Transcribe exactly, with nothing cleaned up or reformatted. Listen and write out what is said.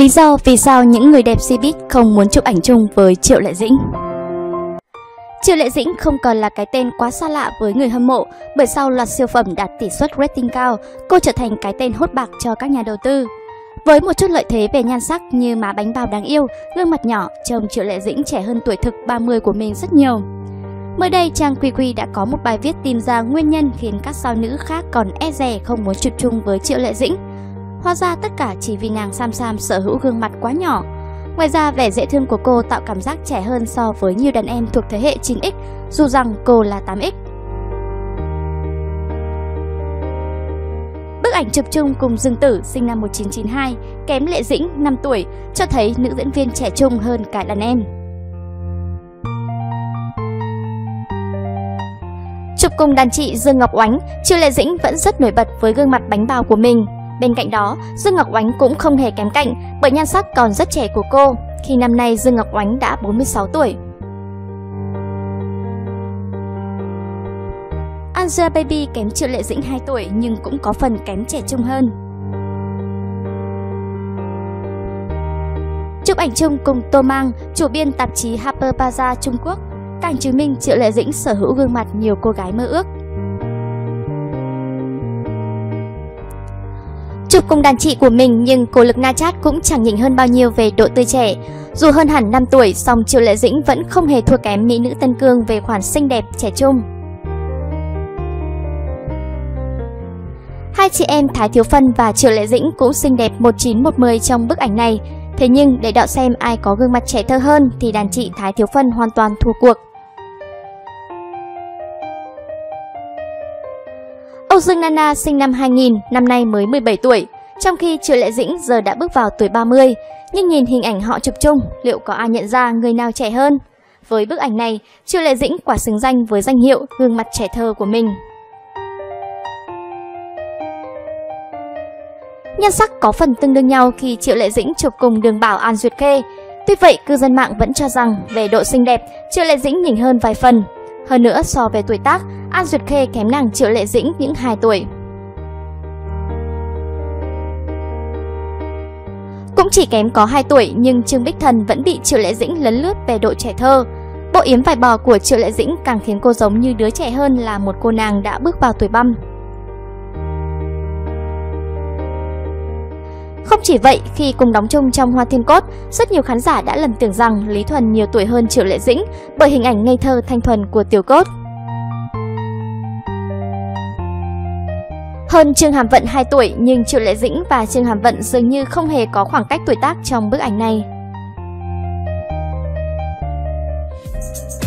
Lý do vì sao những người đẹp Cbiz không muốn chụp ảnh chung với Triệu Lệ Dĩnh. Triệu Lệ Dĩnh không còn là cái tên quá xa lạ với người hâm mộ, bởi sau loạt siêu phẩm đạt tỷ suất rating cao, cô trở thành cái tên hốt bạc cho các nhà đầu tư. Với một chút lợi thế về nhan sắc như má bánh bao đáng yêu, gương mặt nhỏ, trông Triệu Lệ Dĩnh trẻ hơn tuổi thực ba mươi của mình rất nhiều. Mới đây, trang quy quy đã có một bài viết tìm ra nguyên nhân khiến các sao nữ khác còn e dè không muốn chụp chung với Triệu Lệ Dĩnh. Hóa ra tất cả chỉ vì nàng Sam Sam sở hữu gương mặt quá nhỏ. Ngoài ra, vẻ dễ thương của cô tạo cảm giác trẻ hơn so với nhiều đàn em thuộc thế hệ chín x, dù rằng cô là tám x. Bức ảnh chụp chung cùng Dương Tử sinh năm một nghìn chín trăm chín mươi hai, kém Lệ Dĩnh năm tuổi, cho thấy nữ diễn viên trẻ trung hơn cả đàn em. Chụp cùng đàn chị Dương Ngọc Oánh, Triệu Lệ Dĩnh vẫn rất nổi bật với gương mặt bánh bao của mình. Bên cạnh đó, Dương Ngọc Oánh cũng không hề kém cạnh bởi nhan sắc còn rất trẻ của cô, khi năm nay Dương Ngọc Oánh đã bốn mươi sáu tuổi. Angelababy kém Triệu Lệ Dĩnh hai tuổi nhưng cũng có phần kém trẻ trung hơn. Chụp ảnh chung cùng Tô Mang, chủ biên tạp chí Harper's Bazaar Trung Quốc, càng chứng minh Triệu Lệ Dĩnh sở hữu gương mặt nhiều cô gái mơ ước. Chụp cùng đàn chị của mình nhưng cô Lực Na Chát cũng chẳng nhỉnh hơn bao nhiêu về độ tươi trẻ. Dù hơn hẳn năm tuổi, song Triệu Lệ Dĩnh vẫn không hề thua kém mỹ nữ Tân Cương về khoản xinh đẹp trẻ trung. Hai chị em Thái Thiếu Phân và Triệu Lệ Dĩnh cũng xinh đẹp một chín một mười trong bức ảnh này. Thế nhưng để đọ xem ai có gương mặt trẻ thơ hơn thì đàn chị Thái Thiếu Phân hoàn toàn thua cuộc. Âu Dương Nana sinh năm hai nghìn, năm nay mới mười bảy tuổi, trong khi Triệu Lệ Dĩnh giờ đã bước vào tuổi ba mươi. Nhưng nhìn hình ảnh họ chụp chung, liệu có ai nhận ra người nào trẻ hơn? Với bức ảnh này, Triệu Lệ Dĩnh quả xứng danh với danh hiệu gương mặt trẻ thơ của mình. Nhan sắc có phần tương đương nhau khi Triệu Lệ Dĩnh chụp cùng Đường Bảo An Duyệt Khê. Tuy vậy, cư dân mạng vẫn cho rằng về độ xinh đẹp, Triệu Lệ Dĩnh nhỉnh hơn vài phần. Hơn nữa, so về tuổi tác, An Duyệt Khê kém nàng Triệu Lệ Dĩnh những hai tuổi. Cũng chỉ kém có hai tuổi nhưng Trương Bích Thần vẫn bị Triệu Lệ Dĩnh lấn lướt về độ trẻ thơ. Bộ yếm vải bò của Triệu Lệ Dĩnh càng khiến cô giống như đứa trẻ hơn là một cô nàng đã bước vào tuổi băm. Không chỉ vậy, khi cùng đóng chung trong Hoa Thiên Cốt, rất nhiều khán giả đã lầm tưởng rằng Lý Thuần nhiều tuổi hơn Triệu Lệ Dĩnh bởi hình ảnh ngây thơ thanh thuần của Tiểu Cốt. Hơn Trương Hàm Vận hai tuổi nhưng Triệu Lệ Dĩnh và Trương Hàm Vận dường như không hề có khoảng cách tuổi tác trong bức ảnh này.